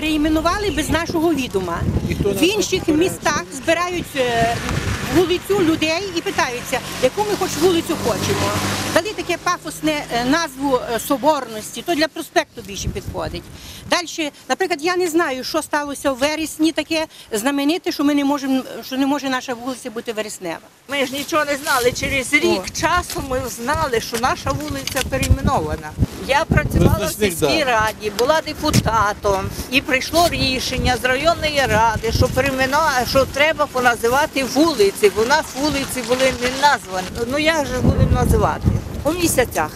переіменували без нашого відома. В інших містах збирають вулицю людей і питаються, яку ми хоч вулицю хочемо. Дали таке пафосне назву Соборності, то для проспекту більше підходить. Далі, наприклад, я не знаю, що сталося в вересні таке знамените, що не може наша вулиця бути вереснева. Ми ж нічого не знали. Через рік часу ми знали, що наша вулиця перейменована. Я працювала в сільській раді, була депутатом, і прийшло рішення з районної ради, що треба поназивати вулиці, бо у нас вулиці були не названі. Ну як же будемо називати? У місяцях.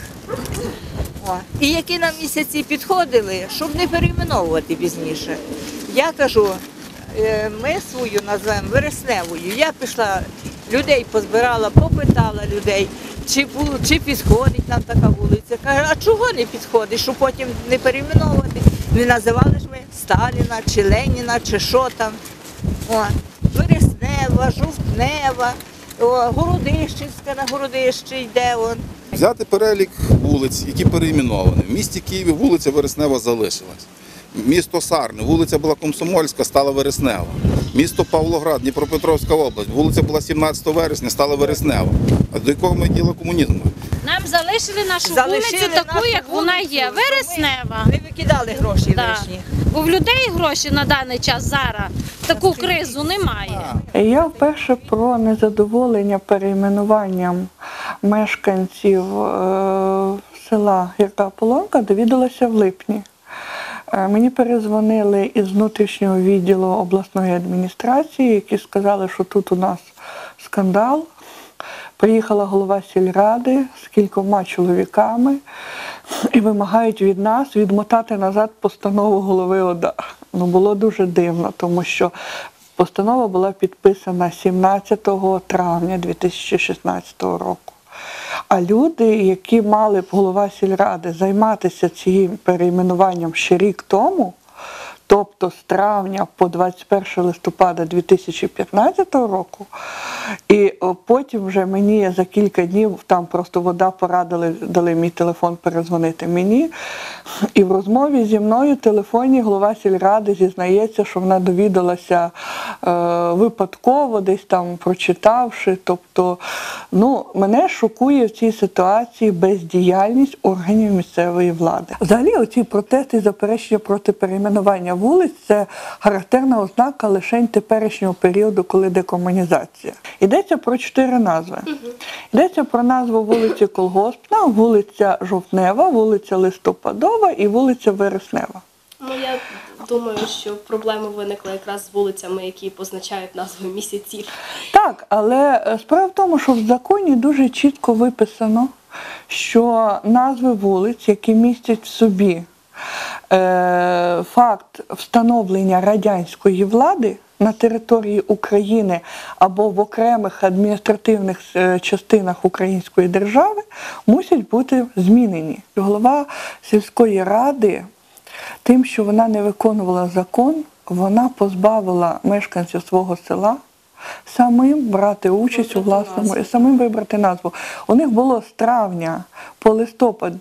І які нам місяці підходили, щоб не перейменовувати пізніше. Я кажу, ми свою називаємо вересневою. Я пішла, людей позбирала, попитала людей, чи підходить нам така вулиця. Кажу, а чого не підходить, щоб потім не перейменовувати? Не називали ж ми Сталіна, чи Леніна, чи що там. Вереснева, Жовтнева, Городищенська, на Городище йде. Взяти перелік вулиць, які переіменовані. В місті Києві вулиця Вереснева залишилась. Місто Сарни, вулиця була Комсомольська, стала Вереснева. Місто Павлоград, Дніпропетровська область, вулиця була 17 вересня, стала Вереснева. А до якого ми діла комунізму? Нам залишили нашу вулицю таку, як вона є, Вереснева. Не викидали гроші лишні. Бо в людей гроші на даний час зараз таку кризу немає. Я вперше про незадоволення перейменуванням мешканців села Гірка Полонка довідалася в липні. Мені перезвонили із внутрішнього відділу обласної адміністрації, які сказали, що тут у нас скандал. Приїхала голова сільради з кількома чоловіками і вимагають від нас відмотати назад постанову голови ОДА. Ну, було дуже дивно, тому що постанова була підписана 17 травня 2016 року. А люди, які мали б голова сільради займатися цим перейменуванням ще рік тому, тобто з травня по 21 листопада 2015 року, і потім вже мені за кілька днів, там просто ВОДА порадили, дали мій телефон перезвонити мені, і в розмові зі мною телефонні голова сільради зізнається, що вона довідалася випадково, десь там прочитавши. Тобто, ну, мене шокує в цій ситуації бездіяльність органів місцевої влади. Взагалі, оці протести і заперечення проти перейменування вулиць – це характерна ознака лише теперішнього періоду, коли декомунізація. Йдеться про 4 назви. Йдеться про назву вулиці Колгоспна, вулиця Жовтнева, вулиця Листопадова і вулиця Вереснева. Ну, я думаю, що проблема виникла якраз з вулицями, які позначають назви місяців. Так, але справа в тому, що в законі дуже чітко виписано, що назви вулиць, які містять в собі факт встановлення радянської влади на території України або в окремих адміністративних частинах української держави, мусять бути змінені. Голова сільської ради тим, що вона не виконувала закон, вона позбавила мешканців свого села самим брати участь у власному, і самим вибрати назву. У них було з травня по листопад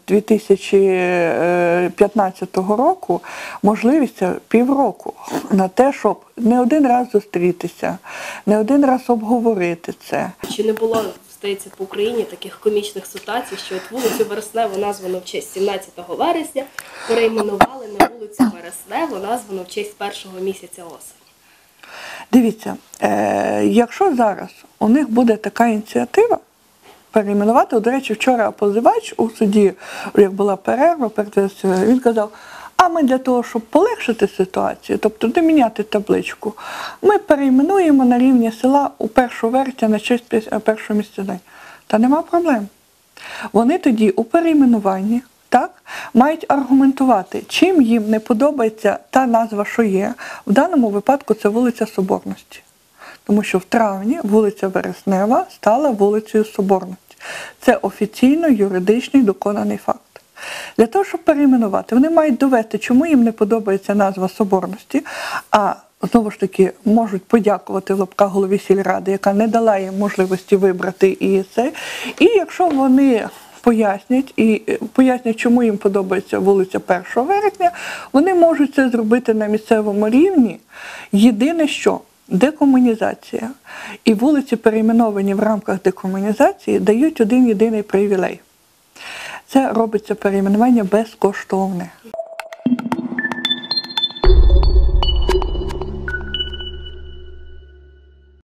2015 року можливість півроку на те, щоб не один раз зустрітися, не один раз обговорити це. Чи не було, здається, по Україні таких комічних ситуацій, що от вулицю Вересневу названо в честь 17 вересня, перейменували на вулицю Вересневу, названо в честь першого місяця осені? Дивіться, якщо зараз у них буде така ініціатива перейменувати, до речі, вчора позивач у суді, як була перерва, він казав, а ми для того, щоб полегшити ситуацію, тобто не міняти табличку, ми перейменуємо на рівні села у 1 вересня на честь першого місця день. Та нема проблем. Вони тоді у перейменуванні мають аргументувати, чим їм не подобається та назва, що є. В даному випадку це вулиця Соборності. Тому що в травні вулиця Вереснева стала вулицею Соборності. Це офіційно юридичний доконаний факт. Для того, щоб перейменувати, вони мають довести, чому їм не подобається назва Соборності, а знову ж таки можуть подякувати в лапках голові сільради, яка не дала їм можливості вибрати і це. І якщо вони пояснять, чому їм подобається вулиця 1 вересня, вони можуть це зробити на місцевому рівні. Єдине що – декомунізація. І вулиці, перейменовані в рамках декомунізації, дають один єдиний привілей. Це робиться перейменування безкоштовне.